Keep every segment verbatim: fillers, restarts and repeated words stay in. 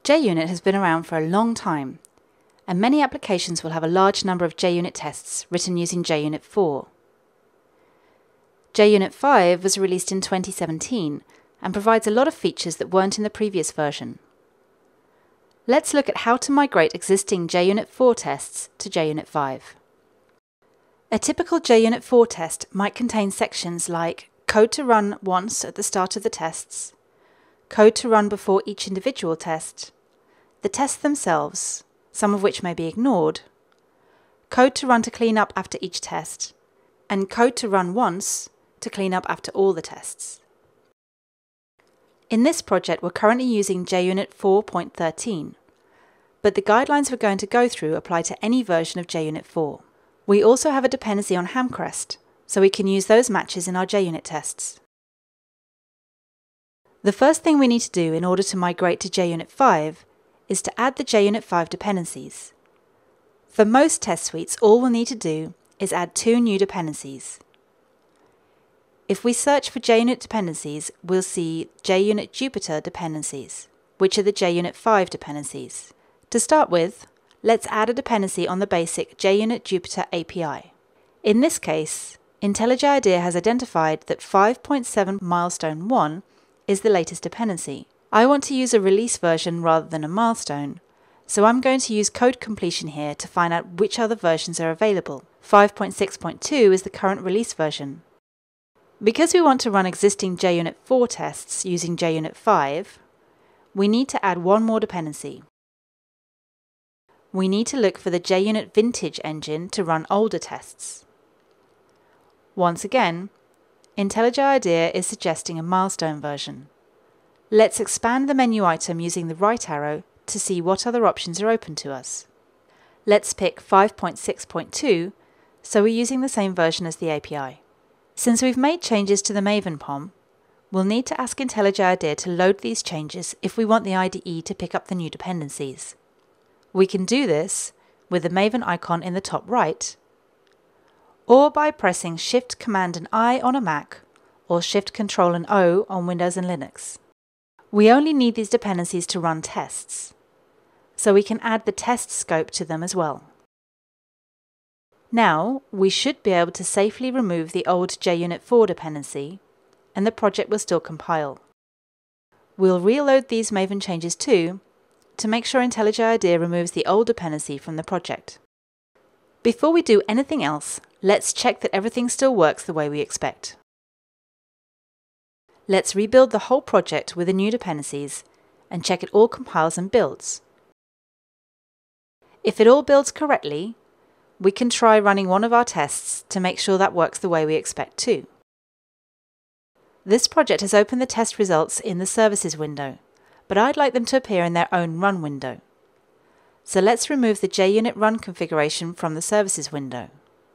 JUnit has been around for a long time, and many applications will have a large number of JUnit tests written using JUnit four. JUnit five was released in twenty seventeen and provides a lot of features that weren't in the previous version. Let's look at how to migrate existing JUnit four tests to JUnit five. A typical JUnit four test might contain sections like code to run once at the start of the tests, code to run before each individual test, the tests themselves, some of which may be ignored, code to run to clean up after each test, and code to run once to clean up after all the tests. In this project, we're currently using JUnit four point thirteen, but the guidelines we're going to go through apply to any version of JUnit four. We also have a dependency on Hamcrest, so we can use those matches in our JUnit tests. The first thing we need to do in order to migrate to JUnit five is to add the JUnit five dependencies. For most test suites, all we'll need to do is add two new dependencies. If we search for JUnit dependencies, we'll see JUnit Jupyter dependencies, which are the JUnit five dependencies. To start with, let's add a dependency on the basic JUnit Jupyter A P I. In this case, IntelliJ IDEA has identified that five point seven milestone one is the latest dependency. I want to use a release version rather than a milestone, so I'm going to use code completion here to find out which other versions are available. five point six point two is the current release version. Because we want to run existing JUnit four tests using JUnit five, we need to add one more dependency. We need to look for the JUnit vintage engine to run older tests. Once again, IntelliJ IDEA is suggesting a milestone version. Let's expand the menu item using the right arrow to see what other options are open to us. Let's pick five point six point two, so we're using the same version as the A P I. Since we've made changes to the Maven P O M, we'll need to ask IntelliJ IDEA to load these changes if we want the I D E to pick up the new dependencies. We can do this with the Maven icon in the top right, or by pressing Shift Command and I on a Mac, or Shift Control and O on Windows and Linux. We only need these dependencies to run tests, so we can add the test scope to them as well. Now, we should be able to safely remove the old JUnit four dependency, and the project will still compile. We'll reload these Maven changes too, to make sure IntelliJ IDEA removes the old dependency from the project. Before we do anything else, let's check that everything still works the way we expect. Let's rebuild the whole project with the new dependencies, and check it all compiles and builds. If it all builds correctly, we can try running one of our tests to make sure that works the way we expect too. This project has opened the test results in the Services window, but I'd like them to appear in their own Run window. So let's remove the JUnit Run configuration from the Services window.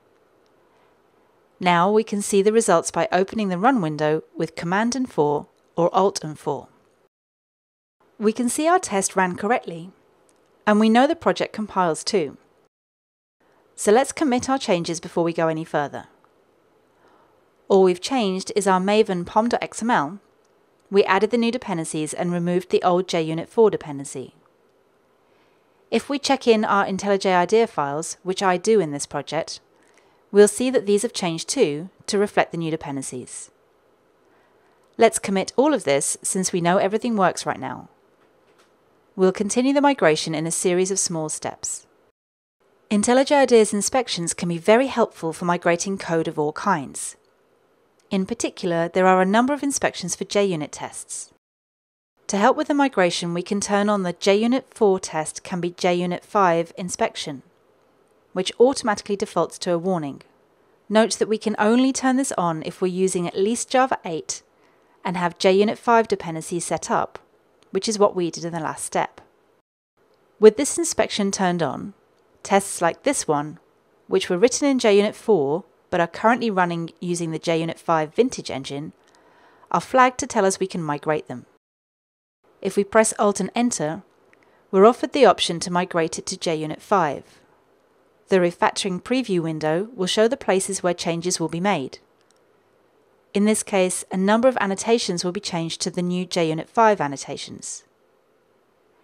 Now we can see the results by opening the Run window with Command and four or Alt and four. We can see our test ran correctly, and we know the project compiles too. So let's commit our changes before we go any further. All we've changed is our Maven pom dot X M L. We added the new dependencies and removed the old JUnit four dependency. If we check in our IntelliJ IDEA files, which I do in this project, we'll see that these have changed too to reflect the new dependencies. Let's commit all of this since we know everything works right now. We'll continue the migration in a series of small steps. IntelliJ IDEA's inspections can be very helpful for migrating code of all kinds. In particular, there are a number of inspections for JUnit tests. To help with the migration, we can turn on the JUnit four test can be JUnit five inspection, which automatically defaults to a warning. Note that we can only turn this on if we're using at least Java eight and have JUnit five dependencies set up, which is what we did in the last step. With this inspection turned on, tests like this one, which were written in JUnit four but are currently running using the JUnit five vintage engine, are flagged to tell us we can migrate them. If we press Alt and Enter, we're offered the option to migrate it to JUnit five. The Refactoring Preview window will show the places where changes will be made. In this case, a number of annotations will be changed to the new JUnit five annotations.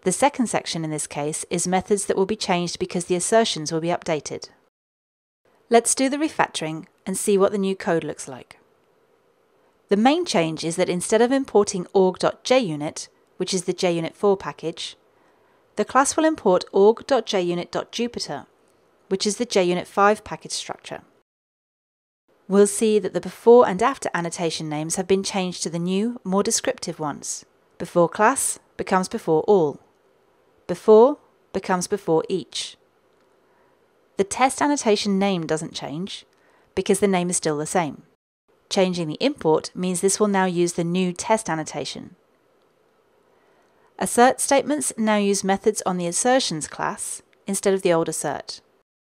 The second section in this case is methods that will be changed because the assertions will be updated. Let's do the refactoring and see what the new code looks like. The main change is that instead of importing org.JUnit, which is the J unit four package, the class will import org.JUnit.Jupyter, which is the J unit five package structure. We'll see that the before and after annotation names have been changed to the new, more descriptive ones. Before class becomes before all. Before becomes before each. The test annotation name doesn't change because the name is still the same. Changing the import means this will now use the new test annotation. Assert statements now use methods on the assertions class instead of the old assert.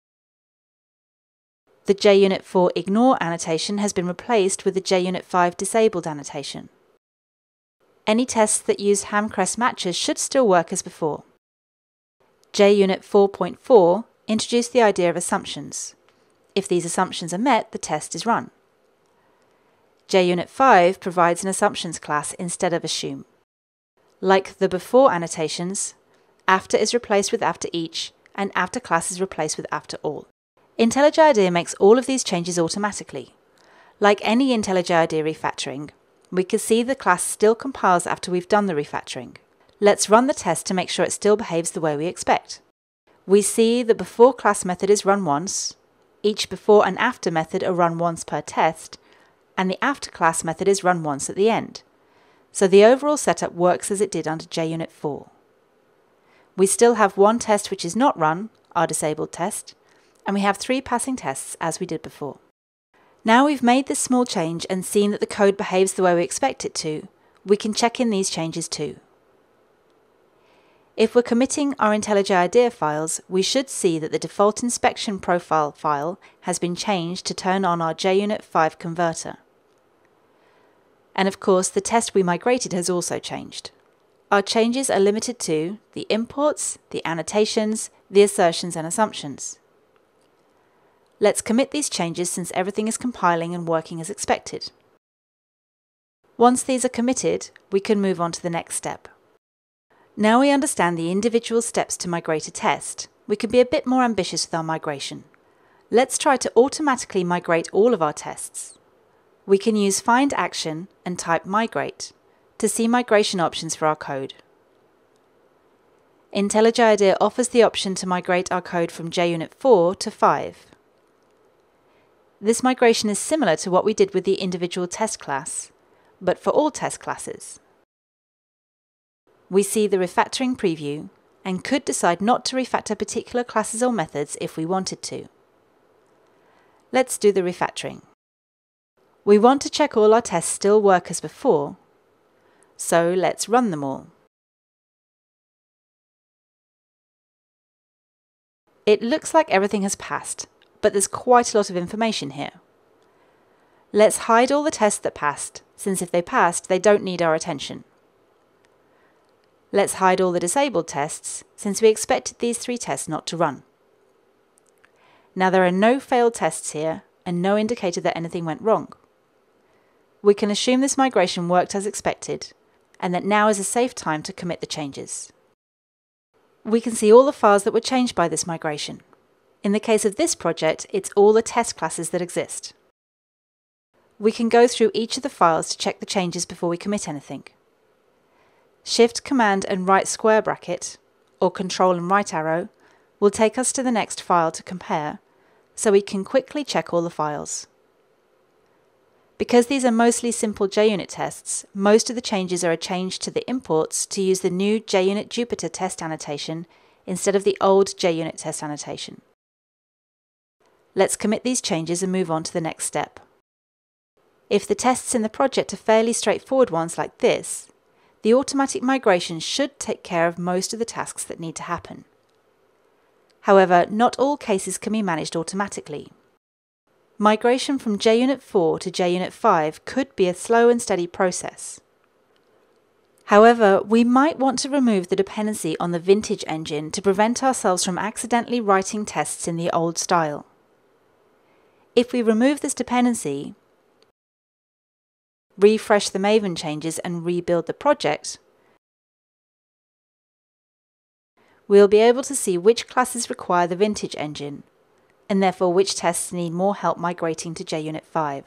The J unit four ignore annotation has been replaced with the J unit five disabled annotation. Any tests that use hamcrest matches should still work as before. J unit four point four introduced the idea of assumptions. If these assumptions are met, the test is run. J unit five provides an assumptions class instead of assume. Like the before annotations, after is replaced with after each, and after class is replaced with after all. IntelliJ IDEA makes all of these changes automatically. Like any IntelliJ IDEA refactoring, we can see the class still compiles after we've done the refactoring. Let's run the test to make sure it still behaves the way we expect. We see the before class method is run once, each before and after method are run once per test, and the after class method is run once at the end. So the overall setup works as it did under J unit four. We still have one test which is not run, our disabled test, and we have three passing tests as we did before. Now we've made this small change and seen that the code behaves the way we expect it to, we can check in these changes too. If we're committing our IntelliJ IDEA files, we should see that the default inspection profile file has been changed to turn on our J unit five converter. And of course, the test we migrated has also changed. Our changes are limited to the imports, the annotations, the assertions and assumptions. Let's commit these changes since everything is compiling and working as expected. Once these are committed, we can move on to the next step. Now we understand the individual steps to migrate a test, we can be a bit more ambitious with our migration. Let's try to automatically migrate all of our tests. We can use find action and type migrate to see migration options for our code. IntelliJ IDEA offers the option to migrate our code from J unit four to five. This migration is similar to what we did with the individual test class, but for all test classes. We see the refactoring preview and could decide not to refactor particular classes or methods if we wanted to. Let's do the refactoring. We want to check all our tests still work as before, so let's run them all. It looks like everything has passed, but there's quite a lot of information here. Let's hide all the tests that passed, since if they passed, they don't need our attention. Let's hide all the disabled tests, since we expected these three tests not to run. Now there are no failed tests here, and no indicator that anything went wrong. We can assume this migration worked as expected, and that now is a safe time to commit the changes. We can see all the files that were changed by this migration. In the case of this project, it's all the test classes that exist. We can go through each of the files to check the changes before we commit anything. Shift, Command and right square bracket, or Control and right arrow, will take us to the next file to compare, so we can quickly check all the files. Because these are mostly simple J unit tests, most of the changes are a change to the imports to use the new J unit Jupyter test annotation instead of the old J unit test annotation. Let's commit these changes and move on to the next step. If the tests in the project are fairly straightforward ones like this, the automatic migration should take care of most of the tasks that need to happen. However, not all cases can be managed automatically. Migration from J unit four to J unit five could be a slow and steady process. However, we might want to remove the dependency on the vintage engine to prevent ourselves from accidentally writing tests in the old style. If we remove this dependency, refresh the Maven changes and rebuild the project, we will be able to see which classes require the vintage engine, and therefore which tests need more help migrating to JUnit five.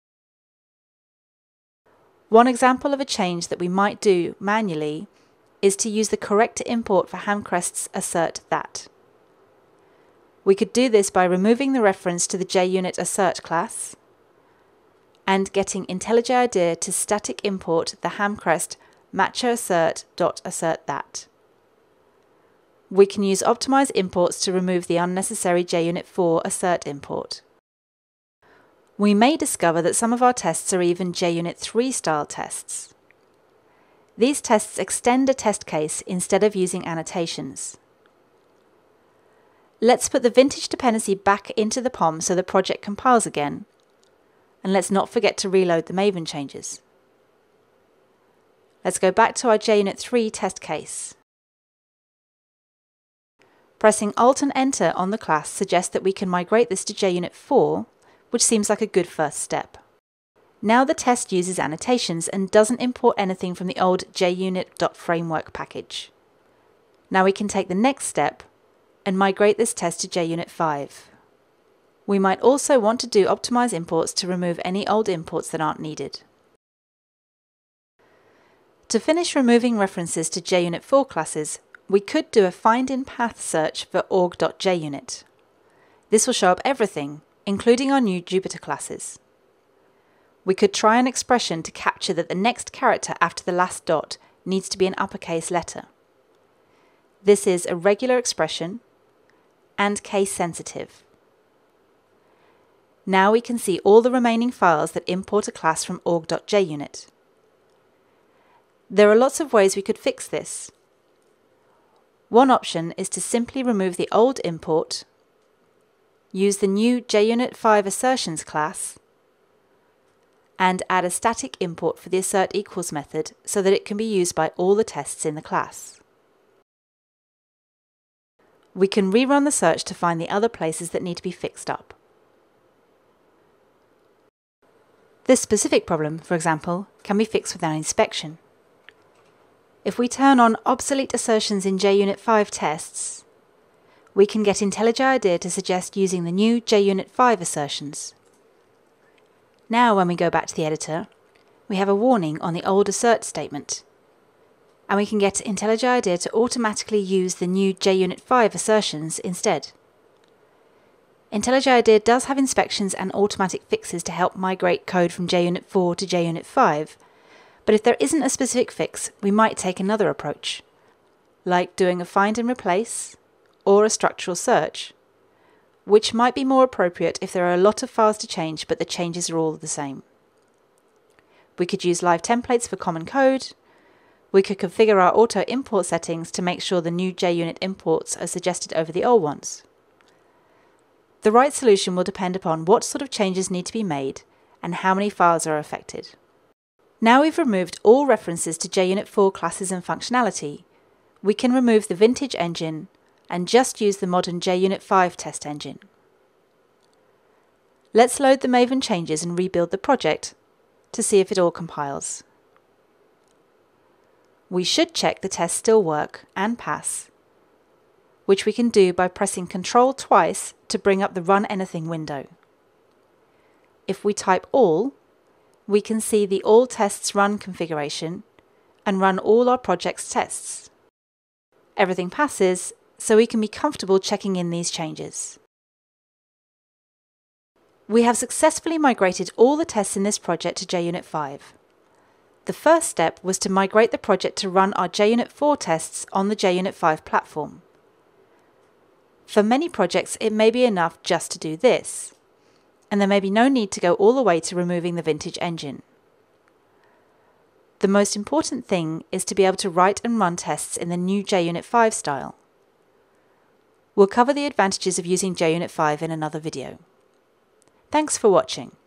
One example of a change that we might do manually is to use the corrector import for Hamcrest's assert that. We could do this by removing the reference to the JUnit assert class and getting IntelliJ IDEA to static import the Hamcrest matcher_assert.assertThat. We can use optimize imports to remove the unnecessary JUnit four assert import. We may discover that some of our tests are even JUnit three style tests. These tests extend a test case instead of using annotations. Let's put the vintage dependency back into the P O M so the project compiles again, and let's not forget to reload the Maven changes. Let's go back to our JUnit three test case. Pressing Alt and Enter on the class suggests that we can migrate this to JUnit four, which seems like a good first step. Now the test uses annotations and doesn't import anything from the old JUnit.framework package. Now we can take the next step and migrate this test to JUnit five. We might also want to do optimize imports to remove any old imports that aren't needed. To finish removing references to JUnit four classes, we could do a find in path search for org.junit. This will show up everything, including our new Jupyter classes. We could try an expression to capture that the next character after the last dot needs to be an uppercase letter. This is a regular expression and case sensitive. Now we can see all the remaining files that import a class from org.junit. There are lots of ways we could fix this. One option is to simply remove the old import, use the new JUnit five assertions class, and add a static import for the assert equals method so that it can be used by all the tests in the class. We can rerun the search to find the other places that need to be fixed up. This specific problem, for example, can be fixed without inspection. If we turn on obsolete assertions in JUnit five tests, we can get IntelliJ IDEA to suggest using the new JUnit five assertions. Now when we go back to the editor, we have a warning on the old assert statement, and we can get IntelliJ IDEA to automatically use the new JUnit five assertions instead. IntelliJ IDEA does have inspections and automatic fixes to help migrate code from JUnit four to JUnit five, but if there isn't a specific fix, we might take another approach, like doing a find and replace or a structural search, which might be more appropriate if there are a lot of files to change but the changes are all the same. We could use live templates for common code. We could configure our auto import settings to make sure the new JUnit imports are suggested over the old ones. The right solution will depend upon what sort of changes need to be made and how many files are affected. Now we've removed all references to JUnit four classes and functionality, we can remove the vintage engine and just use the modern JUnit five test engine. Let's load the Maven changes and rebuild the project to see if it all compiles. We should check the tests still work and pass, which we can do by pressing Control twice to bring up the Run Anything window. If we type all, we can see the All Tests Run configuration and run all our project's tests. Everything passes, so we can be comfortable checking in these changes. We have successfully migrated all the tests in this project to JUnit five. The first step was to migrate the project to run our JUnit four tests on the JUnit five platform. For many projects, it may be enough just to do this, and there may be no need to go all the way to removing the vintage engine. The most important thing is to be able to write and run tests in the new JUnit five style. We'll cover the advantages of using JUnit five in another video. Thanks for watching.